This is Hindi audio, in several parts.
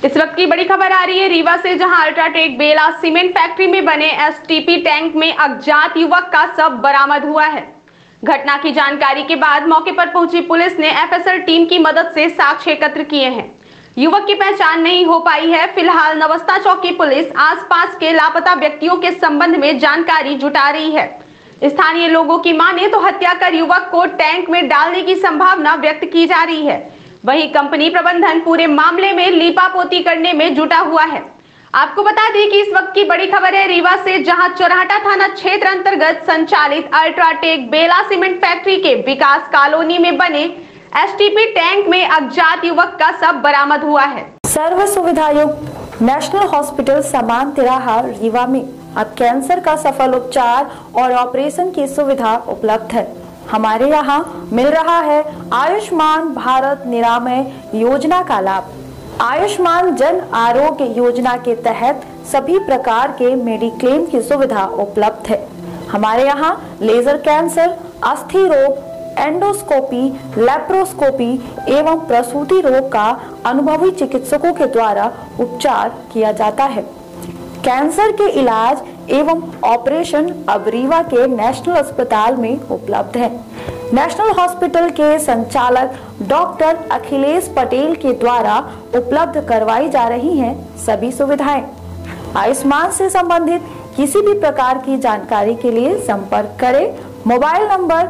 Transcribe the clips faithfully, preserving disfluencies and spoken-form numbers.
इस वक्त की बड़ी खबर आ रही है रीवा से, जहां अल्ट्राटेक बेला सीमेंट फैक्ट्री में बने एसटीपी टैंक में अज्ञात युवक का शव बरामद हुआ है। घटना की जानकारी के बाद मौके पर पहुंची पुलिस ने एफएसएल टीम की मदद से साक्ष्य एकत्र किए हैं। युवक की पहचान नहीं हो पाई है। फिलहाल नवस्ता चौकी पुलिस आसपास के लापता व्यक्तियों के संबंध में जानकारी जुटा रही है। स्थानीय लोगों की माने तो हत्या कर युवक को टैंक में डालने की संभावना व्यक्त की जा रही है। वहीं कंपनी प्रबंधन पूरे मामले में लीपापोती करने में जुटा हुआ है। आपको बता दें कि इस वक्त की बड़ी खबर है रीवा से, जहां चौराहा थाना क्षेत्र अंतर्गत संचालित अल्ट्राटेक बेला सीमेंट फैक्ट्री के विकास कॉलोनी में बने एसटीपी टैंक में अज्ञात युवक का शव बरामद हुआ है। सर्व सुविधायुक्त नेशनल हॉस्पिटल समान तिराहा रीवा में अब कैंसर का सफल उपचार और ऑपरेशन की सुविधा उपलब्ध है। हमारे यहाँ मिल रहा है आयुष्मान भारत निरामय योजना का लाभ। आयुष्मान जन आरोग्य योजना के तहत सभी प्रकार के मेडिक्लेम की सुविधा उपलब्ध है। हमारे यहाँ लेजर कैंसर, अस्थि रोग, एंडोस्कोपी, लेप्रोस्कोपी एवं प्रसूति रोग का अनुभवी चिकित्सकों के द्वारा उपचार किया जाता है। कैंसर के इलाज एवं ऑपरेशन अब रीवा के नेशनल अस्पताल में उपलब्ध है। नेशनल हॉस्पिटल के संचालक डॉक्टर अखिलेश पटेल के द्वारा उपलब्ध करवाई जा रही हैं सभी सुविधाएं। आयुष्मान से संबंधित किसी भी प्रकार की जानकारी के लिए संपर्क करें मोबाइल नंबर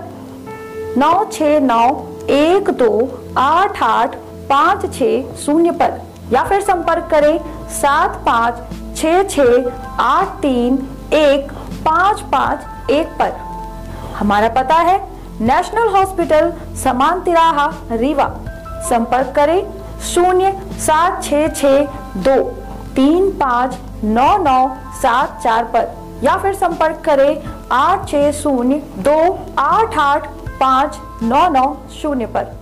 नौ छः नौ एक दो आठ आठ पाँच छः शून्य पर, या फिर संपर्क करें सात पाँच छः छः आठ तीन एक पाँच पाँच एक पर। हमारा पता है नेशनल हॉस्पिटल समान तिराहा रीवा। संपर्क करें शून्य सात छः छः दो तीन पाँच नौ नौ सात चार पर, या फिर संपर्क करें आठ छः शून्य दो आठ आठ पाँच नौ नौ शून्य पर।